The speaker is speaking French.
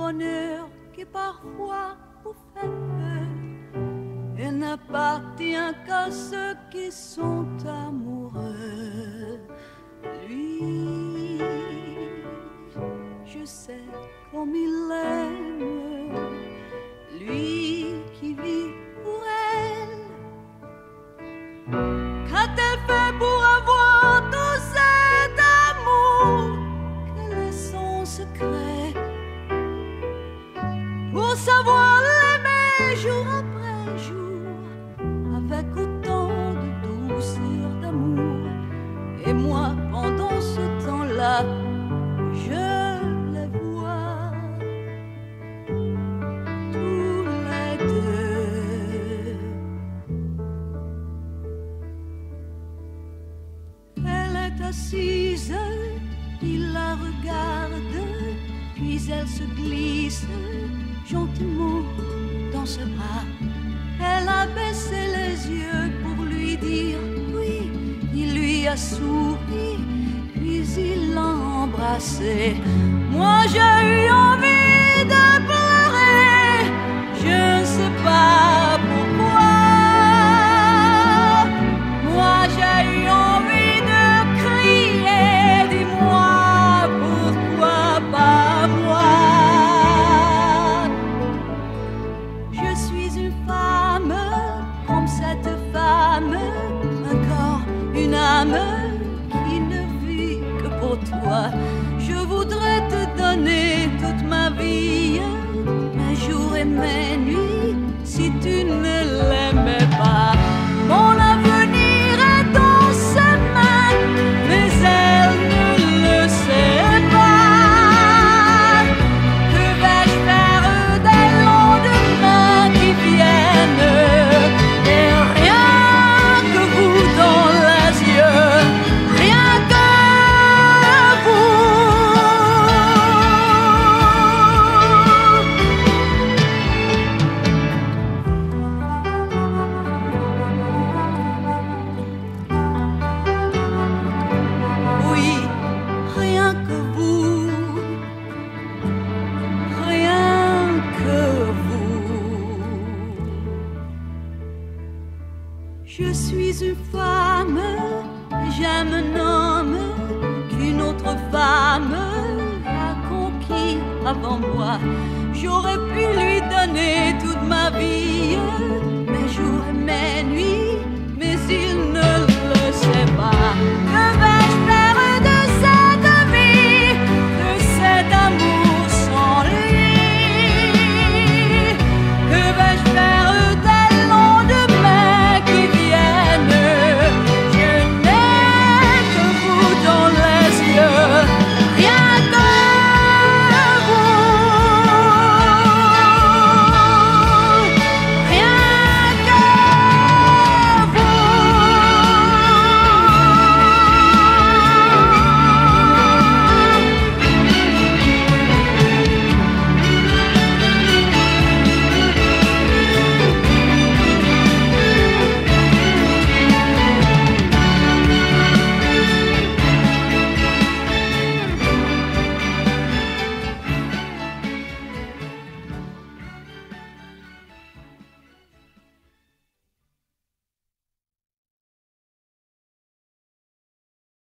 bonheur qui parfois vous fait peur et n'appartient qu'à ceux qui sont amoureux. Lui, je sais comme il aime, lui qui vit pour elle. Qu'a-t-elle fait pour avoir tout cet amour? Quel est son secret? Pour savoir l'aimer jour après jour, avec autant de douceur, d'amour. Et moi, pendant ce temps-là, je les vois tous les deux. Elle est assise, il la regarde, puis elle se glisse gentiment dans ses bras. Elle a baissé les yeux pour lui dire oui. Il lui a souri, puis il l'a embrassé. Moi j'ai eu envie de pleurer, je ne sais pas pourquoi. Moi j'ai eu envie de crier, dis-moi pourquoi pas moi. Je suis une femme comme cette femme, un corps, une âme qui ne vit que pour toi. Je voudrais te donner toute ma vie, mes jours et mes nuits, si tu ne l'aimais pas. Mon avenir est dans ses mains, mais elle ne le sait pas. Que vais-je faire des lendemains qui viennent? Et rien que vous dans les yeux, rien que vous. Oui, rien que vous, rien que vous. Je suis une femme, j'aime un homme qu'une autre femme a conquis avant moi. J'aurais pu lui